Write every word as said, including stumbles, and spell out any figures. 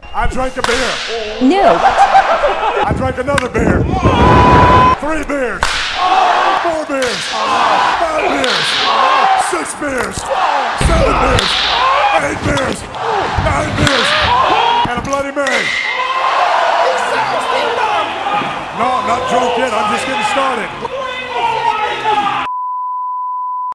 I drank a beer. No. I drank another beer. Three beers. Four beers. Five beers. Six beers. Seven beers. Eight beers. Nine beers. And a Bloody Mary. No, I'm not drunk yet. I'm just getting started.